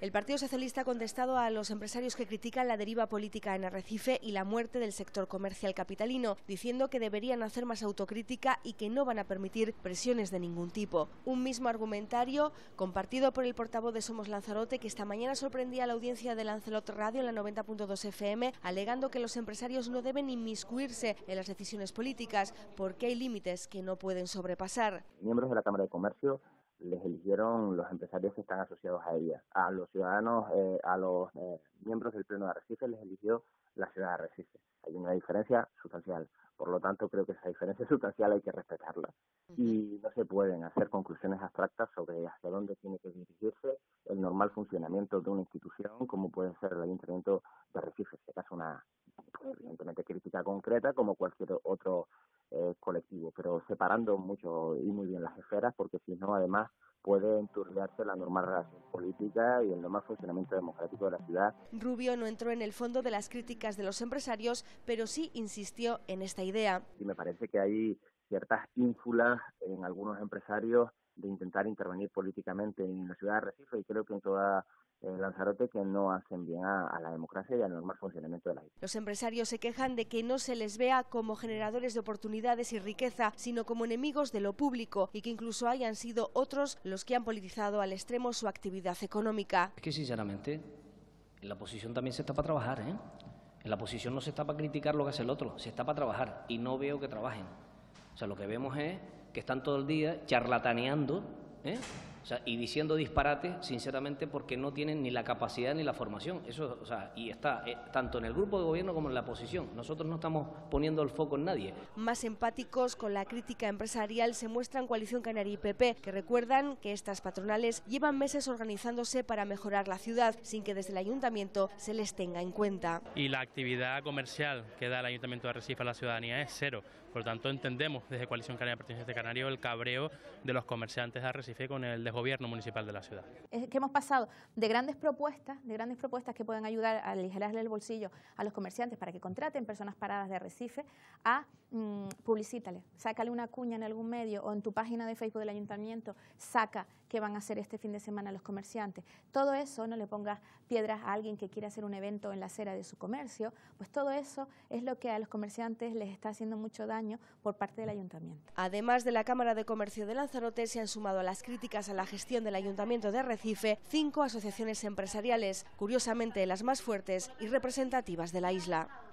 El Partido Socialista ha contestado a los empresarios que critican la deriva política en Arrecife y la muerte del sector comercial capitalino, diciendo que deberían hacer más autocrítica y que no van a permitir presiones de ningún tipo. Un mismo argumentario compartido por el portavoz de Somos Lanzarote, que esta mañana sorprendía a la audiencia de Lancelot Radio en la 90.2 FM, alegando que los empresarios no deben inmiscuirse en las decisiones políticas porque hay límites que no pueden sobrepasar. Miembros de la Cámara de Comercio les eligieron los empresarios que están asociados a ella. A los ciudadanos, a los miembros del Pleno de Arrecife les eligió la ciudad de Arrecife. Hay una diferencia sustancial. Por lo tanto, creo que esa diferencia sustancial hay que respetarla. Y no se pueden hacer conclusiones abstractas sobre hacia dónde tiene que dirigirse el normal funcionamiento de una institución, como puede ser el Ayuntamiento de Arrecife. Se hace una, evidentemente, crítica concreta como cualquier otro colectivo, pero separando mucho y muy bien las esferas, porque si no, además, puede enturbiarse la normal relación política y el normal funcionamiento democrático de la ciudad. Rubio no entró en el fondo de las críticas de los empresarios, pero sí insistió en esta idea. Y me parece que hay ciertas ínfulas en algunos empresarios de intentar intervenir políticamente en la ciudad de Arrecife, y creo que en toda Lanzarote, que no hacen bien a la democracia y al normal funcionamiento de la ciudad. Los empresarios se quejan de que no se les vea como generadores de oportunidades y riqueza, sino como enemigos de lo público, y que incluso hayan sido otros los que han politizado al extremo su actividad económica. Es que sinceramente en la oposición también se está para trabajar, ¿eh? En la oposición no se está para criticar lo que hace el otro, se está para trabajar, y no veo que trabajen. O sea, lo que vemos es que están todo el día charlataneando, o sea, y diciendo disparates, sinceramente, porque no tienen ni la capacidad ni la formación. Eso, o sea, y está tanto en el grupo de gobierno como en la oposición. Nosotros no estamos poniendo el foco en nadie. Más empáticos con la crítica empresarial se muestran Coalición Canaria y PP, que recuerdan que estas patronales llevan meses organizándose para mejorar la ciudad, sin que desde el ayuntamiento se les tenga en cuenta. Y la actividad comercial que da el Ayuntamiento de Arrecife a la ciudadanía es cero. Por lo tanto, entendemos desde Coalición Canaria Perteneciente Canario el cabreo de los comerciantes de Arrecife con el desgobierno municipal de la ciudad. Es que hemos pasado de grandes propuestas que puedan ayudar a aligerarle el bolsillo a los comerciantes para que contraten personas paradas de Arrecife, a publicítale, sácale una cuña en algún medio o en tu página de Facebook del ayuntamiento, saca qué van a hacer este fin de semana los comerciantes. Todo eso, no le pongas piedras a alguien que quiere hacer un evento en la acera de su comercio, pues todo eso es lo que a los comerciantes les está haciendo mucho daño por parte del ayuntamiento. Además de la Cámara de Comercio de Lanzarote, se han sumado a las críticas a la gestión del Ayuntamiento de Arrecife 5 asociaciones empresariales, curiosamente las más fuertes y representativas de la isla.